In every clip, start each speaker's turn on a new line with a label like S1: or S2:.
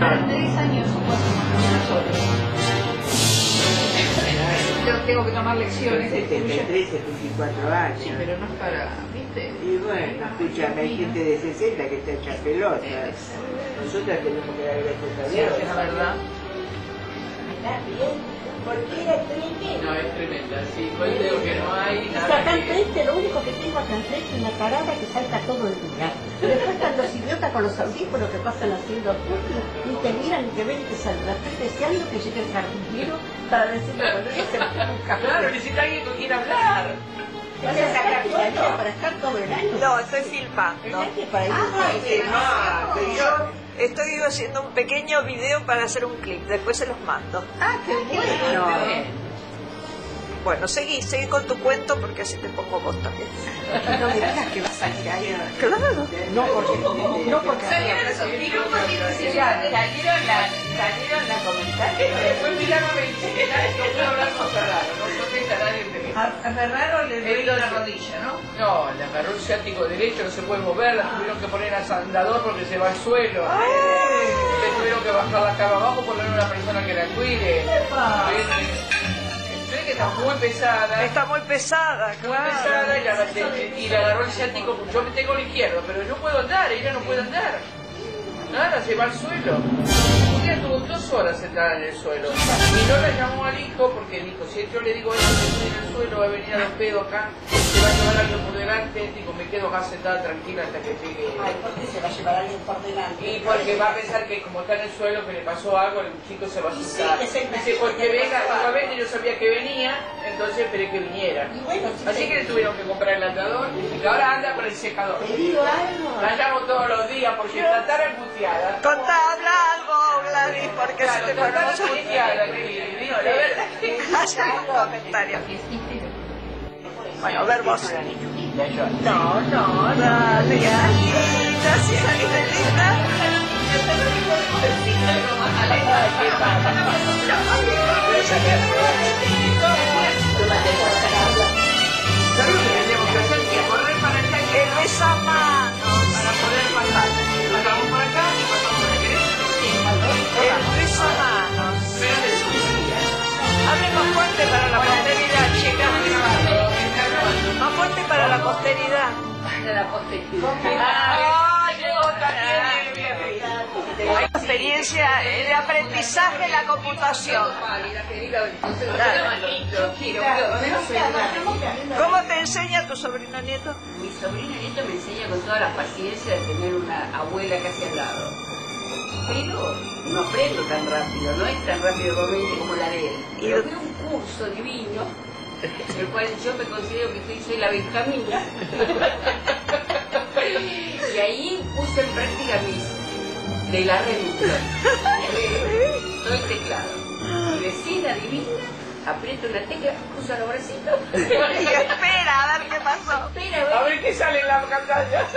S1: 3 años o 4 más solos. Yo tengo que tomar lecciones de
S2: 73, 74 años.
S1: Sí, pero no es para, ¿viste?
S2: Y bueno, escúchame, hay gente de 60 que está hecha pelota. Nosotras tenemos que dar gracias a Dios.
S1: Es la verdad.
S3: Está bien. Porque era tremendo.
S4: No, es tremenda, sí, pues digo que no hay
S3: Acá
S4: nada que...
S3: enfrente, lo único que tengo acá enfrente es una tarada que salta todo el día. Después están los idiotas con los audífonos que pasan haciendo turnos y te miran y te ven y te saludan. Estoy deseando que llegue el jardinero para decirle, bueno, ya se me un café.
S4: Claro, necesita alguien con quien hablar.
S3: ¿Vas a sacar tu vida para estar todo el año?
S5: No, estoy filmando.
S3: Para ir
S5: Yo estoy haciendo un pequeño video para hacer un clip, después se los mando.
S3: Ah, qué bueno.
S5: Bueno, seguí con tu cuento porque así te pongo vos también.
S3: No me digas que vas a ir ahí.
S5: Claro.
S3: No porque
S1: Salieron esos salieron la comentarios.
S4: Después miraron y dicen que no puedo hablar con Ferraro, no contesta nadie el teléfono.
S1: A Ferraro le dio la rodilla, ¿no?
S4: No, le agarró el ciático derecho, no se puede mover, la tuvieron que poner al andador porque se va al suelo. Le tuvieron que bajar la cama abajo, poner una persona que la cuide. Sé que está muy pesada.
S5: Está muy pesada,
S4: Muy
S5: claro.
S4: pesada y le agarró el ciático. Yo me tengo el izquierdo, pero no puedo andar, ella no puede andar. Nada, se va al suelo. Un día estuvo 2 horas sentada en el suelo. Y no la llamó al hijo porque dijo, si yo le digo eso, que estoy en el suelo, va a venir a los pedos acá, se va a llevar alguien por delante, digo, me quedo acá sentada tranquila hasta que llegue.
S3: Ay, ¿por qué se va a llevar a alguien por delante?
S4: Y porque va a pensar que como está en el suelo, que le pasó algo, el chico se va a asustar. Dice, porque venga, igualmente yo sabía que venía, entonces esperé que viniera. Así que le tuvieron que comprar el andador y ahora anda con el secador.
S3: Te digo algo.
S4: La llamo todos los días porque está tan angustiada.
S5: Contá, habla algo, Gladys, porque
S4: Claro,
S5: se te
S4: está tan
S5: ponemos
S4: angustiada que digo, la verdad que...
S5: Haz un comentario. Bueno, a ver vos.
S3: No.
S5: Dale, gracias, Angelita.
S4: ¿Sabes lo que tenemos que hacer? Que correr para allá y
S5: El besamanos.
S4: para poder pasar. Pasamos por acá y pasamos por aquí.
S5: El besamanos.
S4: Pero de sus días.
S5: Hable más fuerte para la posteridad, chicas. Más fuerte para la posteridad.
S4: ¡Ah, llegó también! Bien.
S5: Experiencia de aprendizaje en la computación. ¿Cómo te enseña tu sobrino nieto?
S6: Mi sobrino nieto me enseña con toda la paciencia de tener una abuela casi al lado. Pero no aprendo tan rápido, no es tan rápido como la de él. Pero fue un curso divino, en el cual yo me considero que soy la Benjamina. Y ahí puse en práctica de la reducción. Todo el teclado. Y vecina divina, aprieta una tecla, cruza los bracitos.
S5: Y espera a ver qué pasó.
S4: A ver qué sale en la pantalla.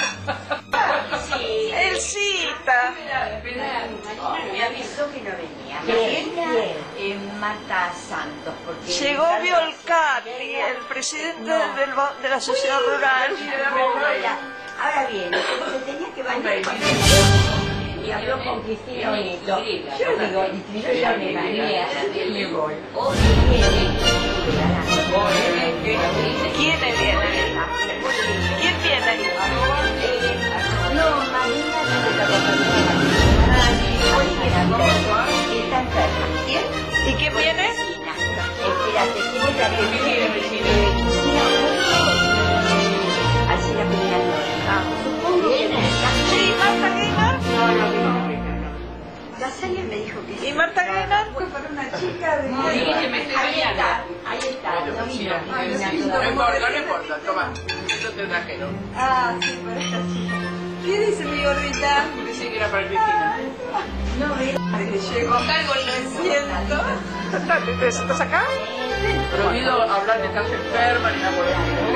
S6: Sí.
S5: El cita.
S6: Me avisó que no venía.
S3: Bien.
S6: En Mata Santos. Porque
S5: Llegó Violcati, el presidente de la sociedad rural.
S3: Ahora bien, se tenía que bañar y habló con Cristina Bonito. Yo digo, y yo ya me bañé y me voy.
S5: ¿Quién viene? ¿Quién viene?
S3: No, Marina no está está enferma. ¿Quién?
S5: ¿Y quién viene?
S3: Espérate, ¿quién es la que viene? Cristina Bonito. Así la primera noche. ¿Viene?
S5: Sí, Marta Gaynor.
S3: No. Casalia me dijo que
S5: ¿Y Marta Gaynor?
S3: fue para una chica de... Ahí está, no vino.
S4: No importa, toma. Eso te trajeron.
S3: Ah, sí, para esta chica. ¿Qué dice mi gordita?
S4: Pensé que era para Cristina.
S3: No, desde que llegó acá con lo siento.
S5: ¿Estás acá?
S4: Prohibido hablar de estar enferma ni nada por el estilo.